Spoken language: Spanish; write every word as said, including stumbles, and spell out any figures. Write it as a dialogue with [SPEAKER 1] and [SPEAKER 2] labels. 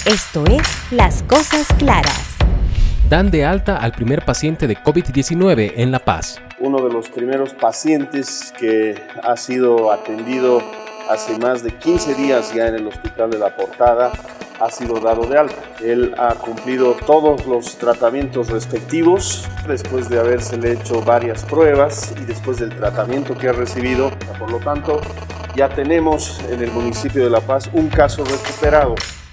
[SPEAKER 1] Esto es Las Cosas Claras.
[SPEAKER 2] Dan de alta al primer paciente de COVID diecinueve en La Paz.
[SPEAKER 3] Uno de los primeros pacientes que ha sido atendido hace más de quince días ya en el Hospital de La Portada ha sido dado de alta. Él ha cumplido todos los tratamientos respectivos después de habérsele hecho varias pruebas y después del tratamiento que ha recibido. Por lo tanto, ya tenemos en el municipio de La Paz un caso recuperado.